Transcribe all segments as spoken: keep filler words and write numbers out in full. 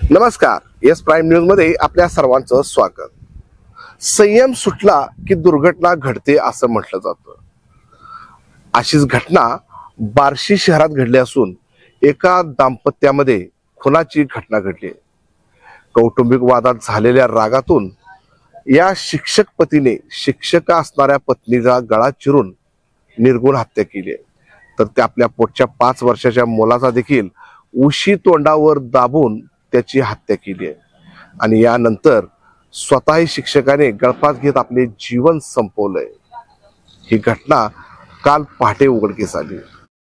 नमस्कार, S prime news मध्ये आपल्या सर्वांचं स्वागत। संयम सुटला की दुर्घटना घडते असं म्हटलं जातं। अशीच घटना बार्शी शहरात घडली असून एका दाम्पत्यामध्ये खुनाची घटना घडली। कौटुंबिक वादात झालेल्या रागातून या शिक्षक पतीने शिक्षका असणाऱ्या पत्नीचा गळा चिरून निर्गुण हत्या केली आहे। तर त्या आपल्या पोटच्या पाच वर्षाच्या मुलाचा देखील उशी तोंडावर दाबून त्याची हत्या केली आहे आणि यानंतर स्वतःही शिक्षकाने गळफास घेत आपले जीवन संपवलंय। ही घटना काल पहाटे उघडकीस आली।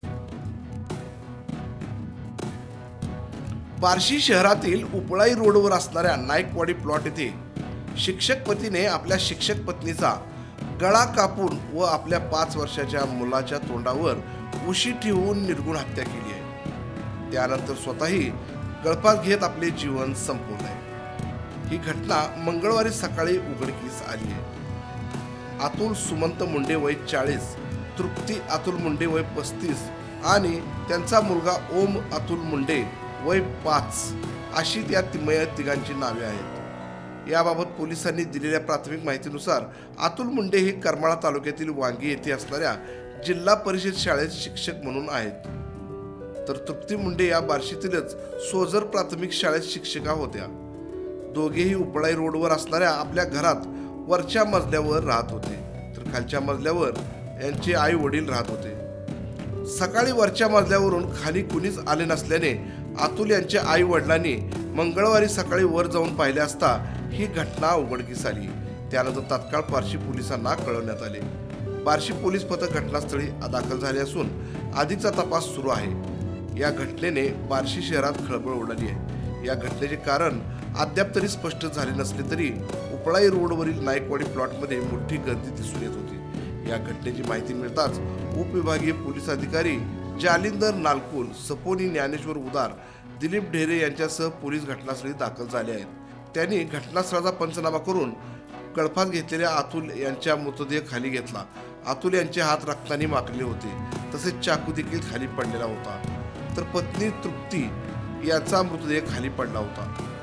बार्शी शहरातील उपळाई रोडवर असणाऱ्या नाईकवाडी प्लॉट येथे शिक्षक पतीने आपल्या शिक्षक पत्नीचा गळा कापून व आपल्या पाच वर्षाच्या मुलाच्या तोंडावर उशी ठेवून निर्गुण हत्या केली आहे। त्यानंतर स्वतःही गळफास घेत आपले जीवन संपवलंय। ही घटना मंगळवारी सकाळी उघडकीस आली आहे। अतुल सुमंत मुंडे वय चाळीस, तृप्ती अतुल मुंडे वय पस्तीस आणि त्यांचा मुलगा ओम अतुल मुंडे वय पाच अशी त्या तिमय तिघांची नावे आहेत। याबाबत पोलिसांनी दिलेल्या प्राथमिक माहितीनुसार अतुल मुंडे हे करमाळा तालुक्यातील वांगी येथे असणाऱ्या जिल्हा परिषद शाळेत शिक्षक म्हणून आहेत, तर तृप्ती मुंडे या बार्शीतीलच सोजर प्राथमिक शाळेत शिक्षिका होत्या। दोघेही उपळाई रोडवर असणाऱ्या आपल्या घरात वरच्या मजल्यावर राहत होते, तर खालच्या मजल्यावर यांचे आई वडील राहत होते। सकाळी वरच्या मजल्यावरून खाली कुणीच आले नसल्याने अतुल यांच्या आई वडिलांनी मंगळवारी सकाळी वर जाऊन पाहिले असता ही घटना उघडकीस आली। त्यानंतर तात्काळ बार्शी पोलिसांना कळवण्यात आले। बार्शी पोलीस पथक घटनास्थळी दाखल झाले असून अधिकचा तपास सुरू आहे। या घटनेने बार्शी शहरात खळबळ उडाली आहे। या घटनेचे कारण अद्याप तरी स्पष्ट झाले नसले तरी उपळाई रोडवरील नाईकवाडी प्लॉटमध्ये मोठी गर्दी दिसून येत होती। या घटनेची माहिती मिळताच उपविभागीय पोलीस अधिकारी जालिंदर नालकुल, सपोनी ज्ञानेश्वर उदार, दिलीप ढेरे यांच्यासह पोलीस घटनास्थळी दाखल झाले आहेत। त्यांनी घटनास्थळाचा पंचनामा करून गळफास घेतलेल्या अतुल यांच्या मृतदेह खाली घेतला। अतुल यांचे हात रक्ताने माखलेले होते, तसेच चाकू देखील खाली पडलेला होता, तर पत्नी तृप्ती याचा मृतदेह खाली पडला होता।